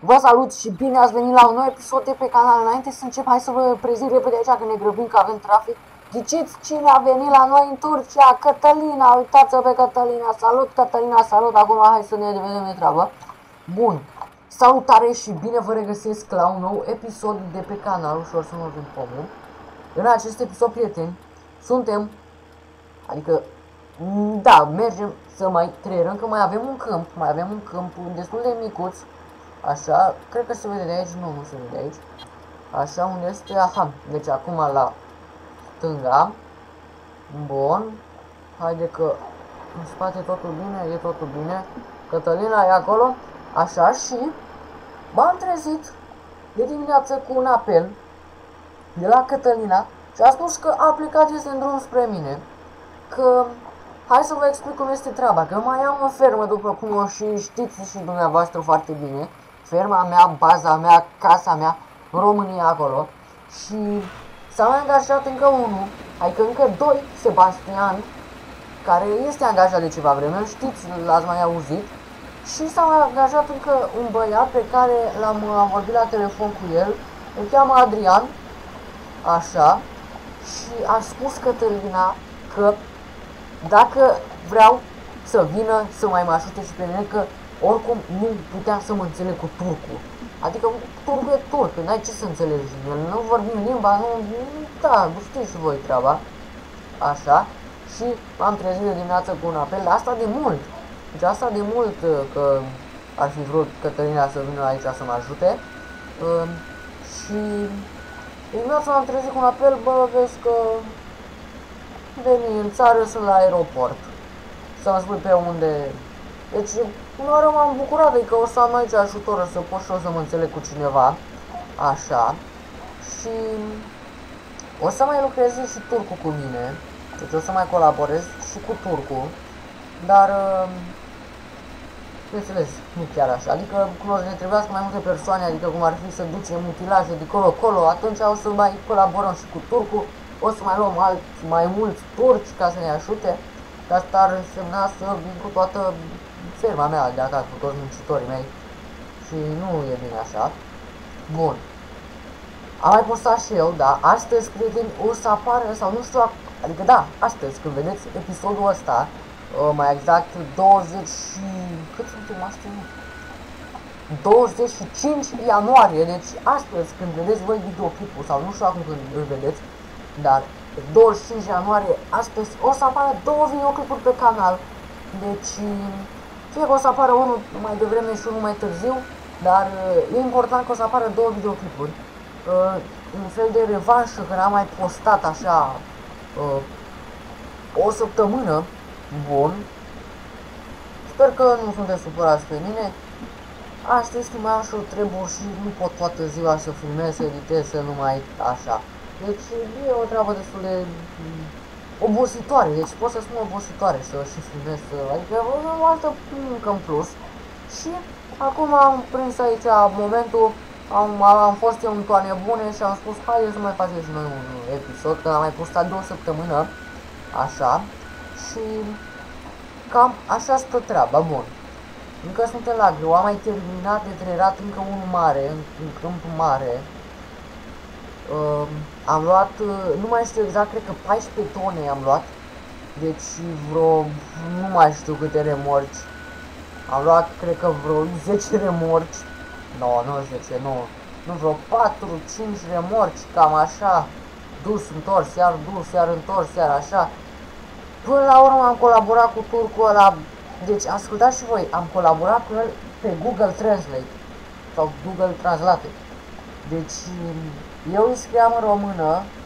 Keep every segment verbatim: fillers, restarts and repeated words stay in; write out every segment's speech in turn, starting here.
Vă salut și bine ați venit la un nou episod de pe canal. Înainte să încep, hai să vă prezint repede aici că ne grăbim, că avem trafic. Ghiciți cine a venit la noi în Turcia? Cătălina, uitați-o pe Cătălina. Salut Cătălina, salut. Acum hai să ne vedem de treabă. Bun, salutare și bine vă regăsesc la un nou episod de pe canal. Ușor să mă vin pomul. În acest episod, prieteni, suntem, adică, da, mergem să mai creierăm, că mai avem un câmp, mai avem un câmp destul de micuț. Așa, cred că se vede de aici, nu, nu se vede de aici. Așa, unde este, aha, deci acum la stânga. Bun, haide că în spate totul bine, e totul bine. Cătălina e acolo, așa, și m-am trezit de dimineață cu un apel de la Cătălina și a spus că a plecat, este în drum spre mine. Că hai să vă explic cum este treaba, că mai am o fermă, după cum o și știți și dumneavoastră foarte bine. Ferma mea, baza mea, casa mea, în România acolo. Și s-a mai angajat încă unul, adică încă doi, Sebastian, care este angajat de ceva vreme, știți, l-ați mai auzit. Și s-a mai angajat încă un băiat pe care l-am vorbit la telefon cu el, îl cheamă Adrian, așa. Și a spus Cătălina că dacă vreau să vină să mai mă ajute și pe mine, că oricum nu putea să mă înțeleg cu turcul. Adică turcul e turc, n-ai ce să înțelegi din el, nu vorbim limba, nu, da, știți și voi treaba. Așa, și m-am trezit de dimineață cu un apel, dar asta de mult. Deci asta de mult că ar fi vrut Cătălina să vină aici să mă ajute. Uh, și de dimineață m-am trezit cu un apel, bă, vezi că veni în țară, sunt la aeroport. Să-mi spui pe unde. Deci, până oară m-am bucurat, adică o să am aici ajutor, să pot și eu să mă înțeleg cu cineva. Așa. Și o să mai lucrez și turcul cu mine. Deci o să mai colaborez și cu turcul. Dar, bineînțeles, nu chiar așa. Adică, cum o să ne trebuiască mai multe persoane, adică cum ar fi să ducem utilaje de colo-colo, atunci o să mai colaborăm și cu turcul. O să mai luăm alți, mai mulți turci ca să ne ajute. Dar asta ar însemna să vin cu toată ferma mea de acasă, cu toți muncitorii mei. Și nu e bine așa. Bun. Am mai postat și eu, da, astăzi, prieteni, o să apară, sau nu știu, adică da, astăzi, când vedeți episodul ăsta, mai exact douăzeci și... cât suntem astăzi? douăzeci și cinci ianuarie, deci astăzi, când vedeți voi videoclipul, sau nu știu acum când îl vedeți, dar douăzeci și cinci ianuarie, astăzi o să apară două videoclipuri pe canal. Deci, fie că o să apară unul mai devreme și unul mai târziu, dar e important că o să apară două videoclipuri. Un fel de revanșă, că n-am mai postat așa o săptămână. Bun. Sper că nu sunteți supărați pe mine. Astăzi când mai am și o treburi și nu pot toată ziua să filmez, să editez, să numai așa. Deci e o treabă destul de obositoare, deci pot să spun obositoare să și filmez, adică o altă muncă în plus. Și acum am prins aici momentul, am, am fost eu în toane bune și am spus haide să mai facem și noi un episod, că am mai postat două săptămână, așa, și cam așa stă treaba. Bun. Încă suntem la greu, am mai terminat de trăierat încă unul mare, un câmp mare. Uh, am luat, uh, nu mai știu exact, cred că paisprezece tone am luat. Deci vreo, nu mai știu câte remorci. Am luat, cred că vreo zece remorci. Nu, no, nu zece, nu. Nu, vreo patru cinci remorci, cam așa. Dus, întors, iar dus, iar întors, iar așa. Până la urmă am colaborat cu turcul ăla. Deci ascultați și voi, am colaborat cu el pe Google Translate sau Google Translate. Deci eu îi scriam în română,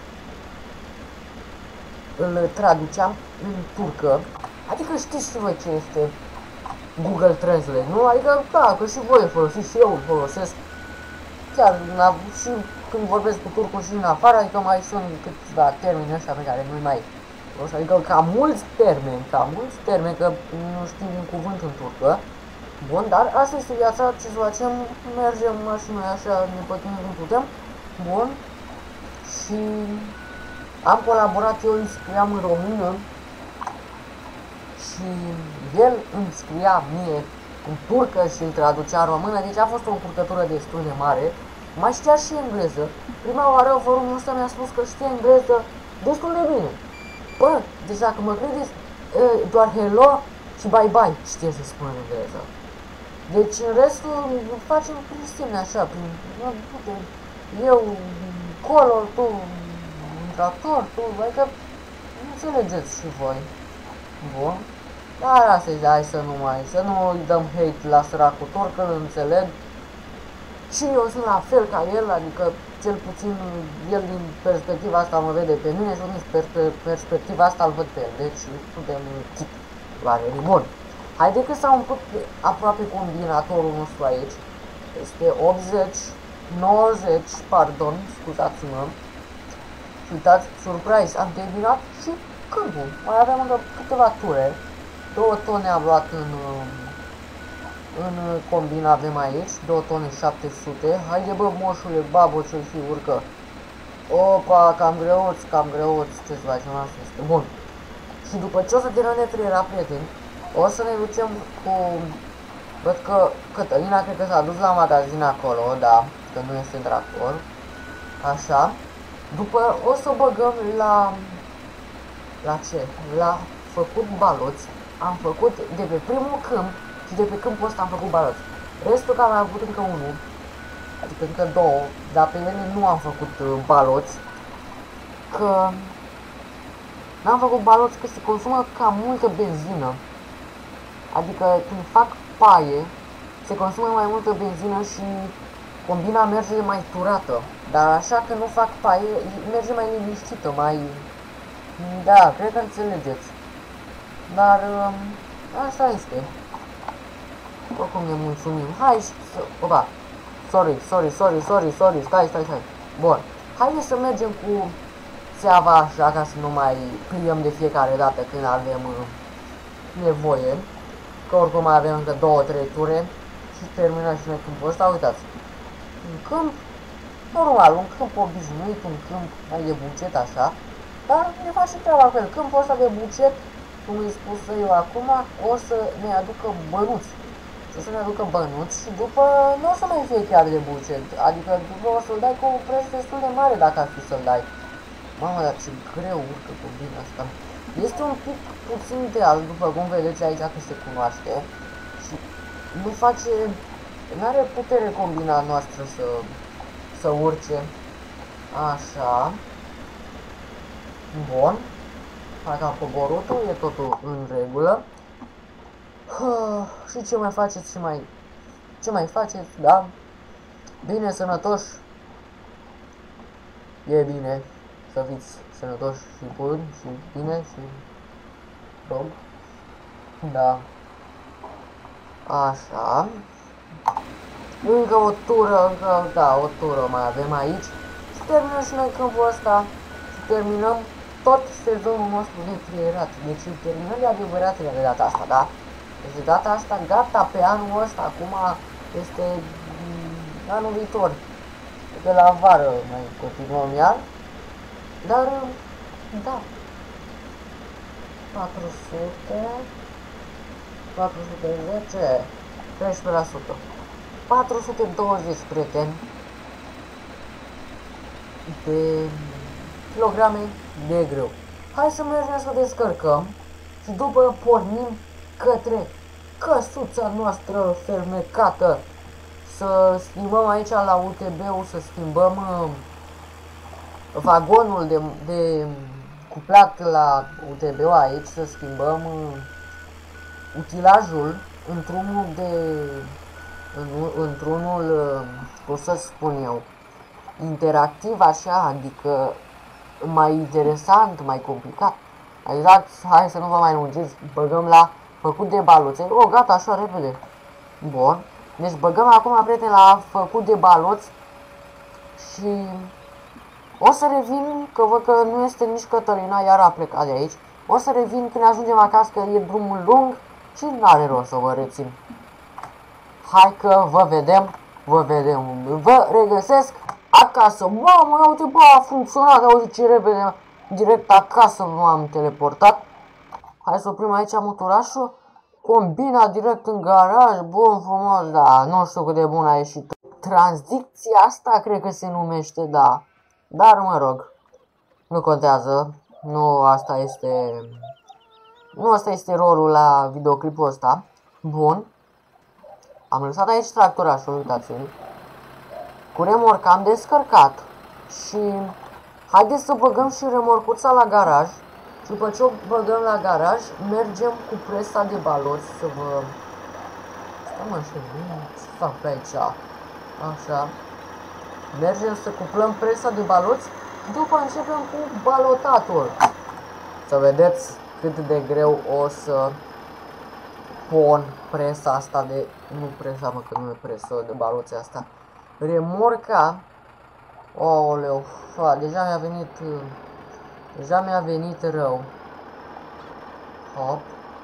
îl traduceam în turcă. Adică știți și voi ce este Google Translate, nu? Adică da, că și voi folosiți și eu îl folosesc. Chiar și când vorbesc cu turcul și în afară, adică mai sunt câțiva termeni ăștia pe care nu-i mai... Adică ca mulți termeni, ca mulți termeni, că nu știu un cuvânt în turcă. Bun, dar asta este viața, ce să facem, mergem și noi așa, ne pătimim cum putem. Bun. Și am colaborat, eu îi scriam în română și el îmi scria mie în turcă și îl traducea în română, deci a fost o încurcătură destul de mare. Mai știa și engleză. Prima oară forumul ăsta mi-a spus că știa engleză destul de bine. Bă, deci dacă mă credeți, doar hello și bye-bye știe să spună în engleză. Deci în restul facem prin semne așa, prin... Eu, color, tu, un tractor, tu, adică înțelegeți și voi. Bun. Dar asta e, hai să nu mai, să nu îi dăm hate la săracul turc, că îl înțeleg. Și eu sunt la fel ca el, adică cel puțin el din perspectiva asta mă vede pe mine și din perspectiva asta îl văd pe el. Deci suntem chip la bun. Haide că s-a umplut aproape combinatorul nostru aici. Este optzeci, nouăzeci, pardon, scuzați-mă. Și uitați, surprise, am terminat și câmpul. Mai avem încă câteva ture. Două tone am luat în, în combina, avem aici, două tone șapte sute. Haide bă, moșule, babo, ce-l fi, urcă. Opa, cam greuț, cam greuț, ce să facem, asta este. Bun. Și după ce o să terminăm friera, prieteni, o să ne ducem cu... Văd că Cătălina cred că s-a dus la magazin acolo, da, că nu este în tractor. Așa. După o să băgăm la... La ce? La făcut baloți. Am făcut de pe primul câmp și de pe câmpul ăsta am făcut baloți. Restul că am mai avut încă unul, adică încă două, dar pe ele nu am făcut baloți. Că... N-am făcut baloți că se consumă cam multă benzină. Adică când fac paie, se consumă mai multă benzină și combina merge mai turată. Dar așa că nu fac paie, merge mai liniștită, mai... Da, cred că înțelegeți. Dar asta este. Oricum ne mulțumim. Hai să... Opa! Sorry, sorry, sorry, sorry, sorry, stai, stai, stai. Bun. Haideți să mergem cu țeava așa ca să nu mai pliem de fiecare dată când avem nevoie. Că oricum mai avem încă două, trei ture și terminăm și noi câmpul ăsta. Uitați, un câmp normal, un câmp obișnuit, un câmp mai de buget așa, dar ne face treaba cu el. Câmpul ăsta de buget, cum îi spus eu acum, o să ne aducă bănuți. O să ne aducă bănuți și după nu o să mai fie chiar de buget, adică după o să-l dai cu un preț destul de mare dacă ar fi să-l dai. Mamă, dar ce greu urcă combina asta. Este un pic puțin de alt, după cum vedeți aici că se cunoaște. Și nu face... Nu are putere combina noastră să, să urce. Așa. Bun. Hai că am coborutul, e totul în regulă. Și ce mai faceți și mai... Ce mai faceți, da? Bine, sănătoși. E bine să fiți sănătoși și buni și bine și rog. Da. Așa. Încă o tură, încă, da, o tură mai avem aici. Și terminăm și noi câmpul ăsta. Și terminăm tot sezonul nostru de frierat. Deci terminăm de adevăratele de data asta, da? Deci de data asta gata pe anul ăsta. Acum este anul viitor. De la vară mai continuăm iar. Dar, da. patru sute... patru sute zece... treisprezece la sută. patru sute douăzeci, prieteni, de kilograme de grâu. Hai să mergem să descărcăm și după pornim către căsuța noastră fermecată. Să schimbăm aici la U T B-ul, să schimbăm uh, vagonul de, de cuplat la U T B-ul aici, să schimbăm uh, utilajul într-unul de în, într-unul, cum să spun eu, interactiv așa, adică mai interesant, mai complicat. Adică, hai să nu vă mai lungiți, băgăm la făcut de baloți. O, gata, așa, repede. Bun. Deci băgăm acum, prieteni, la făcut de baloți și o să revin, că văd că nu este nici Cătălina, iar a plecat de aici. O să revin când ajungem acasă, că e drumul lung și n-are rost să vă rețin. Hai că vă vedem, vă vedem, vă regăsesc acasă. Mamă, uite, bă, a funcționat, uite ce repede, direct acasă m-am teleportat. Hai să oprim aici motorașul Combina direct în garaj, bun frumos, da, nu știu cât de bun a ieșit. Tranzicția asta cred că se numește, da. Dar mă rog, nu contează, nu asta este, nu asta este rolul la videoclipul ăsta. Bun, am lăsat aici tractorașul, uitați-l. Cu remorca am descărcat și haideți să băgăm și remorcuța la garaj. Și după ce o băgăm la garaj, mergem cu presa de baloți să vă... Stai mă, ce fac pe aici? Așa. Mergem să cuplăm presa de baloți, după începem cu balotatul. Să vedeți cât de greu o să pun presa asta de... Nu presa, mă, că nu e presă de baloți asta. Remorca... Oleu, fa, deja mi-a venit... Deja mi-a venit rău. Hop.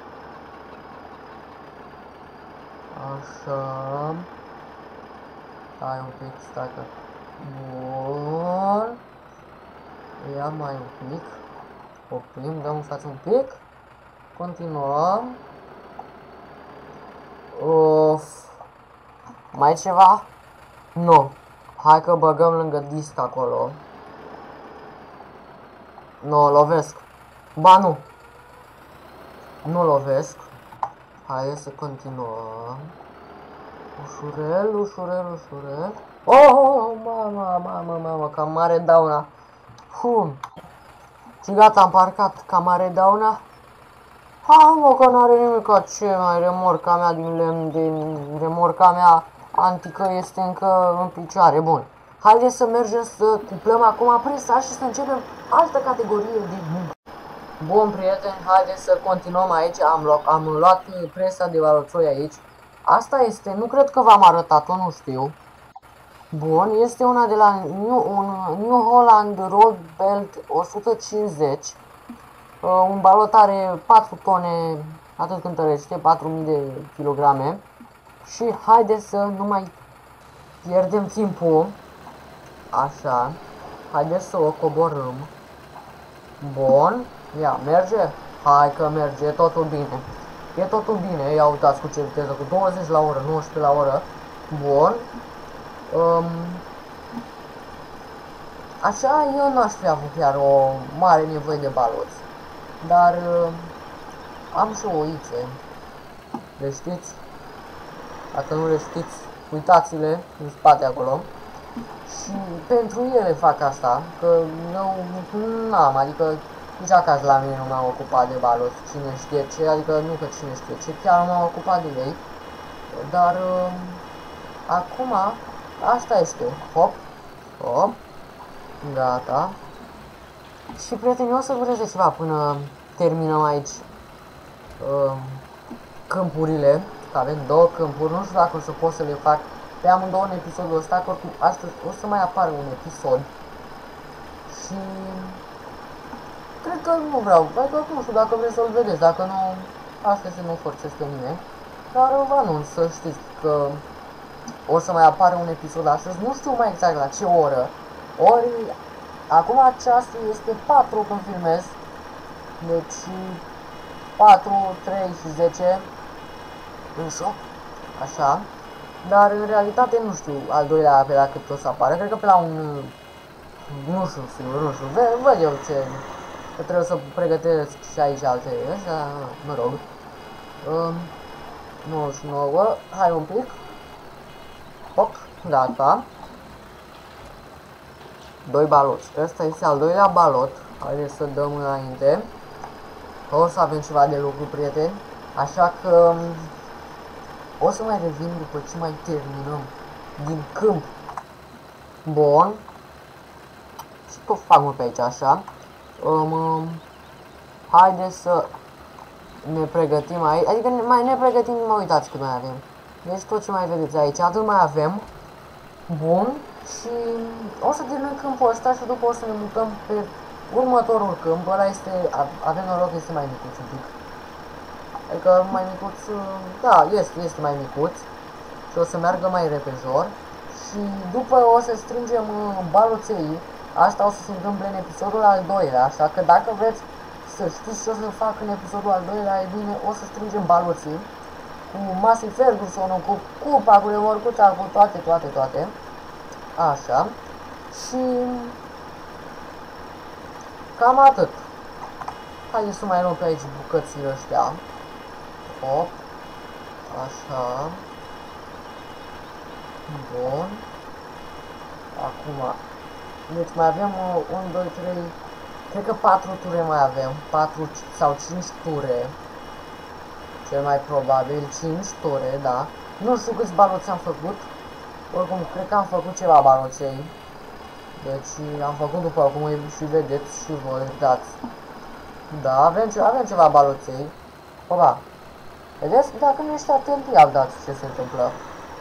Așa. Hai un pic, stai că... Bun. Ia mai un pic. Oprim, dăm în față un pic. Continuăm. Of. Mai ceva? Nu. Hai că băgăm lângă disc acolo. Nu, lovesc. Ba nu. Nu lovesc. Hai să continuăm. Ușurel, ușurel, ușurel. Oh, mama, mama, mama, cam mare dauna. Hum. Și gata, am parcat. Cam mare dauna. Ha, mă, că n-are nimic. Ce mai, remorca mea din lemn, din remorca mea antică este încă în picioare. Bun. Haideți să mergem să cuplăm acum presa și să începem altă categorie de muncă. Bun, prieteni, haideți să continuăm aici. Am, lu am luat presa de baloțoi aici. Asta este, nu cred că v-am arătat-o, nu știu. Bun, este una de la New, un New Holland Road Belt o sută cincizeci. Uh, un balot are patru tone, atât cântărește, patru mii de kilograme. Și haideți să nu mai pierdem timpul. Așa. Haideți să o coborâm. Bun. Ia, merge? Hai că merge, e totul bine. E totul bine, ia uitați cu ce viteză, cu douăzeci la oră, nouăsprezece la oră. Bun. Um, așa, eu n-aș fi avut chiar o mare nevoie de baloți. Dar uh, am și oițe. Le știți? Dacă nu le știți, uitați-le în spate acolo. Și pentru ele fac asta, că eu n-am, adică nici acasă la mine nu m-am ocupat de baloți, cine știe ce, adică nu că cine știe ce, chiar m-am ocupat de ei. Dar uh, acum asta este, hop, hop, gata. Și prieteni, o să vreți ceva până terminăm aici uh, câmpurile, că avem două câmpuri, nu știu dacă o să pot să le fac pe amândouă în episodul ăsta, că oricum astăzi o să mai apară un episod. Și cred că nu vreau, adică nu știu dacă vreți să-l vedeți, dacă nu, asta este, nu forțez pe nimeni. Dar vă anunț să știți că o să mai apară un episod astăzi, nu știu mai exact la ce oră. Ori, acum ceasul este patru când filmez, deci patru, trei și zece, însă, așa. Dar în realitate nu știu al doilea pe la cât o să apară, cred că pe la un, nu știu, sigur, nu știu, văd eu ce, că trebuie să pregătesc și aici alte, așa, mă rog. Um, nouăzeci și nouă, hai un pic, hop, gata. Doi baloți, ăsta este al doilea balot, haideți să dăm înainte, o să avem ceva de lucru, prieteni, așa că o să mai revin după ce mai terminăm din câmp. Bun. Și tot fac mă pe aici, așa. Um, haideți să ne pregătim aici. Adică ne, mai ne pregătim, mă uitați cât mai avem. Deci tot ce mai vedeți aici, atât mai avem. Bun. Și o să terminăm câmpul ăsta și după o să ne mutăm pe următorul câmp. Ăla este, avem noroc, este mai micuț un pic. Adică mai micuț, da, este, este mai micuț. Și o să meargă mai repejor. Și după o să strângem baloței. Asta o să se întâmple în episodul al doilea, așa că dacă vreți să știți ce o să fac în episodul al doilea, e bine, o să strângem baloții cu Massey Ferguson, cu cupa, cu remorcuța, cu toate, toate, toate. Așa. Și cam atât. Haideți să mai luăm pe aici bucățile ăștia. Hop. Așa. Bun. Acum. Deci mai avem unu, doi, trei. Cred că patru ture mai avem. patru sau cinci ture. Cel mai probabil cinci ture, da. Nu știu câți baloți am făcut. Oricum, cred că am făcut ceva baloței. Deci am făcut după cum și vedeți și voi uitați. Da, avem, ce, avem ceva baloței. Opa. Vedeți? Dacă nu ești atent, ia dați ce se întâmplă.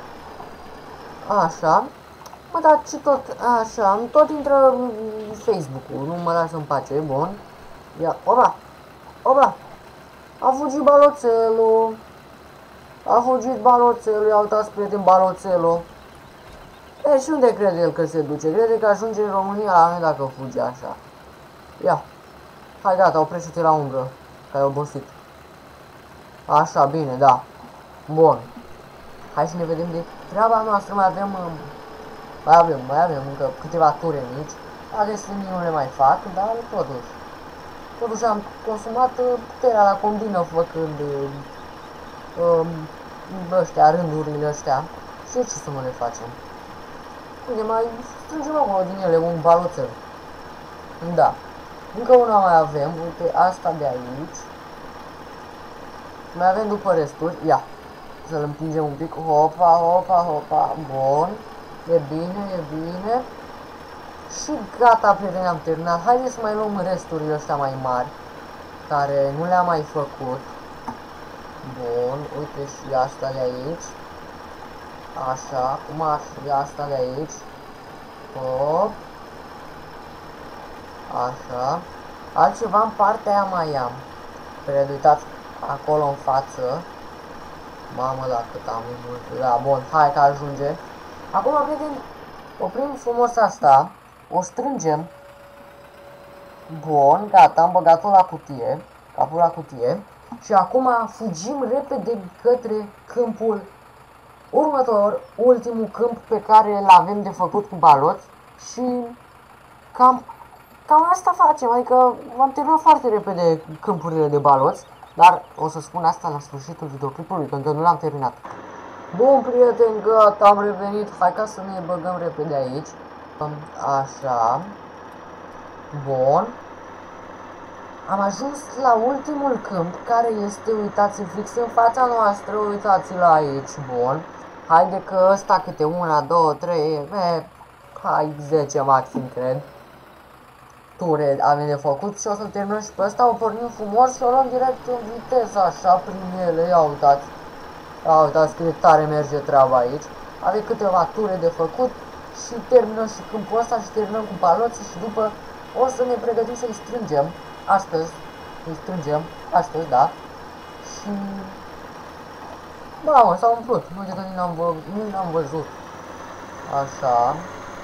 Așa. Mă dați și tot așa. Tot intră Facebook-ul. Nu mă lasă în pace. Bun. Ia. Opa. Opa. A fugit baloțelul. A fugit baloțelul. Ia uitați, prieten, baloțelul. E, și unde crede el că se duce? Crede că ajunge în România la noi dacă fuge așa. Ia. Hai, gata, oprește-te la umbră. Că ai obosit. Așa, bine, da. Bun. Hai să ne vedem de treaba noastră. Mai avem... Mai avem, mai avem încă câteva ture mici. Aceste nu le mai fac, dar totuși. Totuși am consumat puterea la combină făcând... Um, ăștia, rândurile ăștia. Și ce să mă le facem? Uite, mai strângem acolo din ele un baloțel. Da. Încă una mai avem, uite, asta de aici. Mai avem după resturi, ia. Să-l împingem un pic, hopa, hopa, hopa, bun. E bine, e bine. Și gata, prieteni, am terminat. Haideți să mai luăm resturile astea mai mari, care nu le-am mai făcut. Bun, uite și asta de aici. Așa, cum ar fi asta de aici. Hop. Așa. Altceva în partea aia mai am. Pe uitați acolo în față. Mamă, la cât am mult. Da, bun, hai că ajunge. Acum, prieteni, oprim frumos asta. O strângem. Bun, gata, am băgat-o la cutie. Capul la cutie. Și acum fugim repede către câmpul următor, ultimul câmp pe care îl avem de făcut cu baloți. Și cam, cam asta facem, adică am terminat foarte repede câmpurile de baloți. Dar o să spun asta la sfârșitul videoclipului, pentru că nu l-am terminat. Bun, prieteni, gata, am revenit. Hai ca să ne băgăm repede aici. Așa. Bun. Am ajuns la ultimul câmp, care este, uitați, fix în fața noastră, uitați-l aici, bun. Haide că ăsta câte una, două, trei, e, hai, zece maxim, cred. Ture avem de făcut și o să terminăm și pe ăsta, o pornim frumos și o luăm direct în viteză, așa, prin ele, ia uitați. Ia uitați cât de tare merge treaba aici. Avem câteva ture de făcut și terminăm și câmpul ăsta și terminăm cu baloții și după o să ne pregătim să-i strângem. Astăzi, îi strângem, astăzi, da. Și... Mamă, s-au umplut, nu știu că nu l-am văzut. Așa.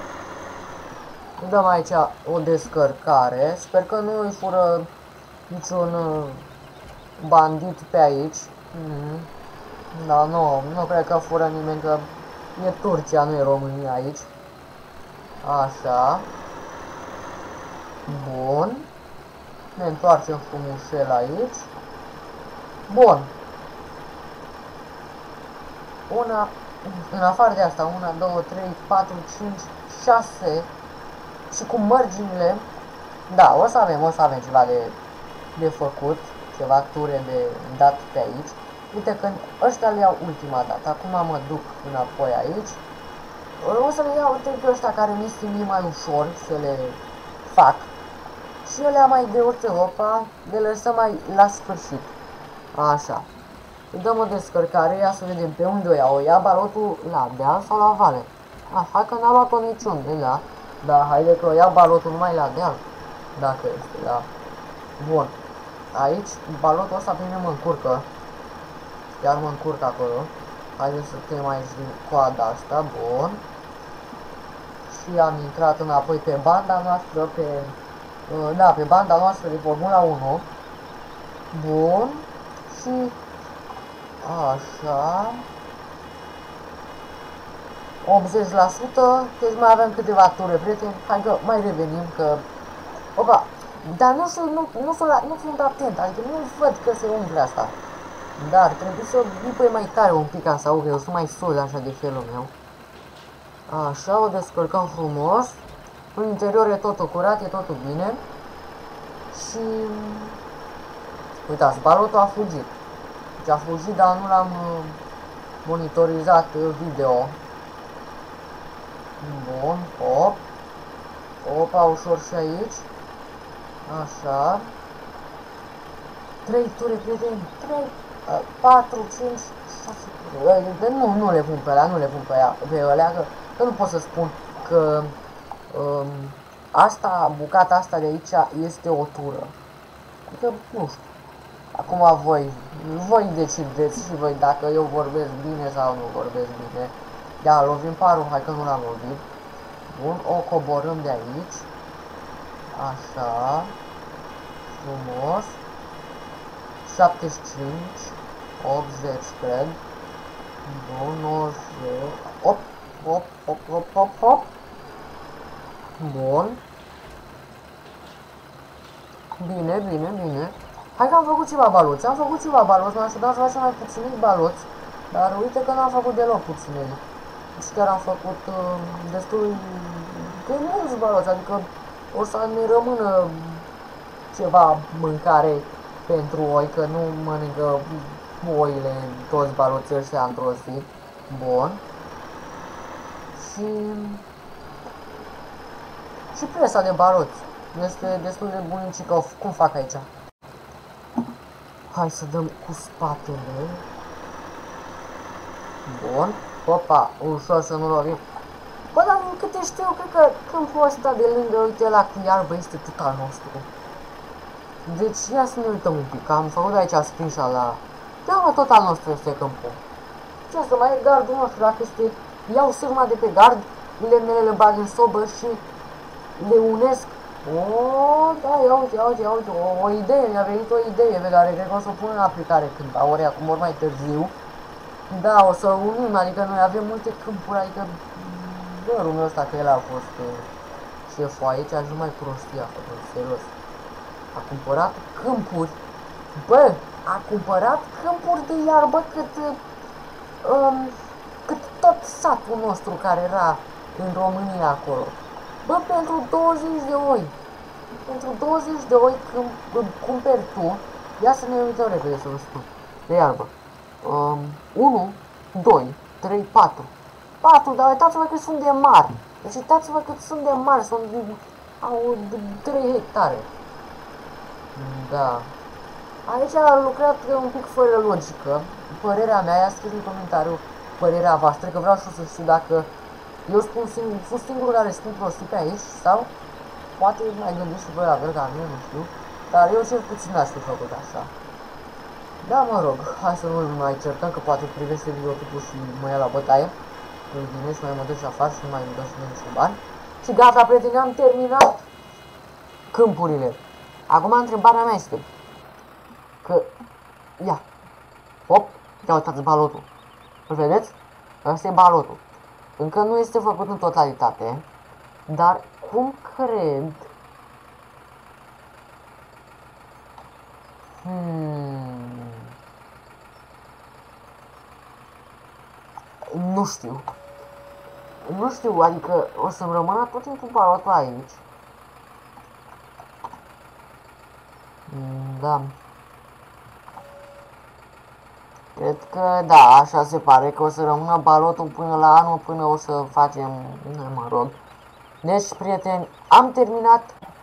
Dăm aici o descărcare. Sper că nu îi fură niciun bandit pe aici. Mm-hmm. Da, nu, nu cred că fură nimeni, că e Turcia, nu e România aici. Așa. Bun. Ne întoarcem frumușel aici. Bun. Una, în afară de asta, una, două, trei, patru, cinci, șase. Și cu mărginile, da, o să avem, o să avem ceva de, de făcut, ceva ture de dat pe aici. Uite că ăștia le iau ultima dată, acum mă duc înapoi aici. O să le iau, uite pe ăștia care mi se mie mai ușor să le fac. Și ele mai greuțe, opa, de le lăsăm mai la sfârșit. Așa. Îi dăm o descărcare, ia să vedem pe unde o ia. O ia balotul la deal sau la vale? Ah, hai că n-a luat-o niciunde, da. Da, haide că o ia balotul numai la deal. Dacă este, da. Bun. Aici, balotul ăsta pe mine mă încurcă. Chiar mă încurcă acolo. Haideți să tem aici din coada asta, bun. Și am intrat înapoi pe banda noastră, pe... Da, pe banda noastră de Formula unu. Bun. Și așa. optzeci la sută. Deci mai avem câteva ture, prieteni. Hai că mai revenim că... Opa! Dar nu, nu, nu, nu sunt atent, adică nu văd că se umple asta. Dar trebuie să bipăi mai tare un pic ca să aud, că eu sunt mai sus așa de felul meu. Așa, o descărcăm frumos. În interior e totul curat, e totul bine. Și... uitați, balotul a fugit. Deci a fugit, dar nu l-am monitorizat video. Bun, hop. Opa, ușor și aici. Așa. trei ture, prieteni. trei, patru, cinci, șase ture. Nu, nu le pun pe alea, nu le pun pe alea, pe alea că, că nu pot să spun că um, asta, bucata asta de aici este o tură. Adică, nu știu. Acum voi, voi decideți și voi dacă eu vorbesc bine sau nu vorbesc bine. Ia, lovim parul, hai că nu l-am lovit. Bun, o coborâm de aici. Așa. Frumos. șaptezeci și cinci. optzeci, cred. Bun, nouăzeci. Hop, hop, hop, hop, hop, hop. Bun. Bine, bine, bine. Hai că am făcut ceva baloți. Am făcut ceva baloți, m-am așteptat să facem mai puțini baloți. Dar uite că n-am făcut deloc puțini. Și chiar am făcut uh, destul de mulți baloți, adică o să ne rămână ceva mâncare pentru oi, că nu mănâncă oile toți baloții ăștia într-o zi. Bun. Și... și presa de baloți este destul de bunicică. Cum fac aici? Hai să dăm cu spatele. Bun. Opa, ușor să nu lovim. Bă, dar din câte știu, cred că câmpul ăsta de lângă, uite la cu iarbă, este tot al nostru. Deci, ia să ne uităm un pic, am făcut aici screenshot la... Da, mă, tot al nostru este câmpul. Ce să mai e gardul nostru, dacă este... Iau sârma de pe gard, lemnele le bag în sobă și le unesc. O, da, ia uite, ia uite, ia uite, o, o idee, mi-a venit o idee pe care cred că o să o pun în aplicare cândva, ori acum, ori mai târziu. Da, o să unim, adică noi avem multe câmpuri, adică bărul meu ăsta, că el a fost uh, șeful aici, a ajuns mai prostia, făcut, serios. A cumpărat câmpuri, bă, a cumpărat câmpuri de iarbă cât, um, cât tot satul nostru care era în România acolo. Bă, pentru douăzeci de oi, pentru douăzeci de oi când îmi cumperi tu, ia să ne uităm repede să vă spun, de iarbă. Um, unu, doi, trei, patru. patru, dar uitați-vă cât sunt de mari. Deci uitați-vă cât sunt de mari, sunt au trei hectare. Da. Aici a lucrat un pic fără logică. Părerea mea, i-a scris în comentariu părerea voastră, că vreau și să știu dacă eu spun singur, sunt singurul care spun prostii pe aici sau poate mai gândiți și voi la fel ca mine, nu știu. Dar eu cel puțin aș fi făcut așa. Da, mă rog, hai să nu mai certăm, că poate privește videoclipul și mă ia la bătaie. Îl vine și mai mă duc și afară și nu mai îmi dă și mie niște bani. Și gata, prieteni, am terminat câmpurile. Acum întrebarea mea este că, ia, hop, ia uitați balotul. Îl vedeți? Ăsta e balotul. Încă nu este făcut în totalitate, dar cum cred... Hmm... Nu știu. Nu știu, adică o să-mi rămână tot timpul balotul aici. Da. Cred că da, așa se pare că o să rămână balotul până la anul, până o să facem, mă rog. Deci, prieteni, am terminat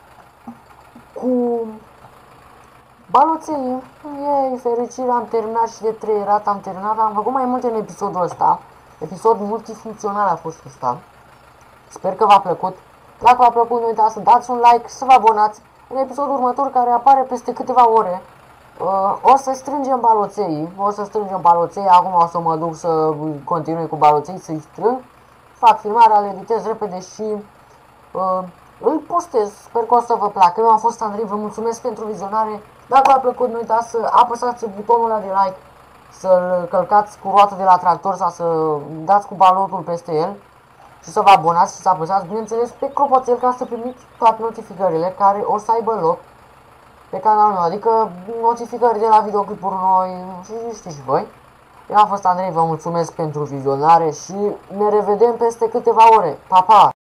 cu baloțenii. Ei, fericire, am terminat și de trei rate, am terminat, am făcut mai multe în episodul ăsta. Episod multifuncțional a fost ăsta. Sper că v-a plăcut. Dacă v-a plăcut, nu uitați să dați un like, să vă abonați. În episodul următor, care apare peste câteva ore, uh, o să strângem baloței. O să strângem baloței. Acum o să mă duc să continui cu baloței, să-i strâng. Fac filmarea, le editez repede și uh, îl postez. Sper că o să vă placă. Eu am fost Andrei, vă mulțumesc pentru vizionare. Dacă v-a plăcut, nu uitați să apăsați butonul ăla de like, să-l călcați cu roata de la tractor sau să dați cu balotul peste el și să vă abonați și să apăsați, bineînțeles, pe clopoțel ca să primiți toate notificările care o să aibă loc pe canalul meu, adică notificări de la videoclipuri noi și știți și voi. Eu am fost Andrei, vă mulțumesc pentru vizionare și ne revedem peste câteva ore. Pa, pa!